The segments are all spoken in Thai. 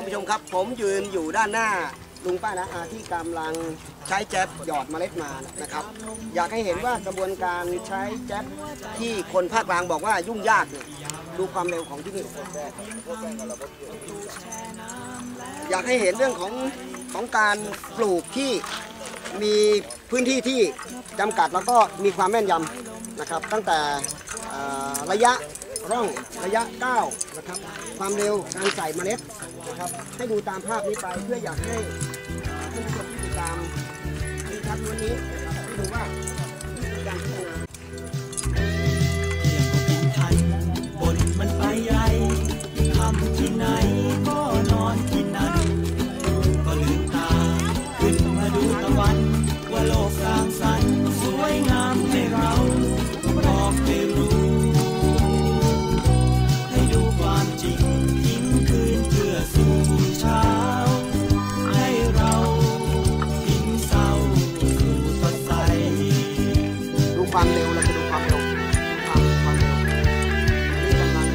ผู้ชมครับผมยืนอยู่ด้านหน้าลุงป้าน้าอาที่กำลังใช้แจ๊บหยอดเมล็ดมานะครับอยากให้เห็นว่ากระบวนการใช้แจ๊บที่คนภาคกลางบอกว่ายุ่งยากเนี่ยดูความเร็วของที่นี่อยากให้เห็นเรื่องของการปลูกที่มีพื้นที่ที่จำกัดแล้วก็มีความแม่นยำนะครับตั้งแต่ระยะร่องระยะก้าวนะครับความเร็วการใส่เมล็ดนะครับให้ดูตามภาพนี้ไปเพื่ออยากให้ท่านผู้ชมที่ติดตามวิดีโอนี้นะครับให้ดูว่าวิธีการพัฒนาบนมันไปใหญ่ทำที่ไหนก็นอนที่นั่นก็ลืมตาขึ้นมาดูตะวันว่าโลกสร้างสรรค์สวยงามให้เราบอกให้รู้ให้ดูความจริงทิ้งคืนเพื่อสู่เช้าให้เราทิ้งเศร้าสู่สดใสดูความเร็วเราจะดูความเร็วความเร็วนี่กำลัง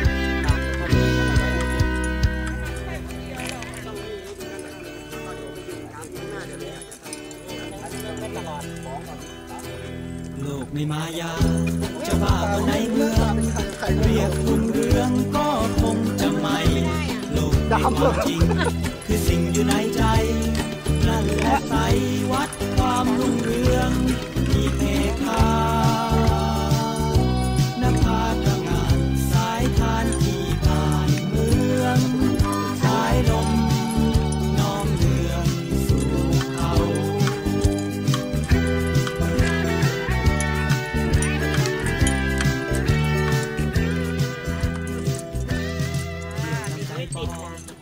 โลกในมายาจะบ้าในเมืองเรียกรุ่งเรืองก็คงจะไม่โลกในความจริงคือสิ่งอยู่ในใจนั่นแหละใสวัดความรุ่งเรืองที่เพคานภาตระงานสายทานที่ผ่านเมืองสายลมน้อมเรืองสู่เขาติดกัน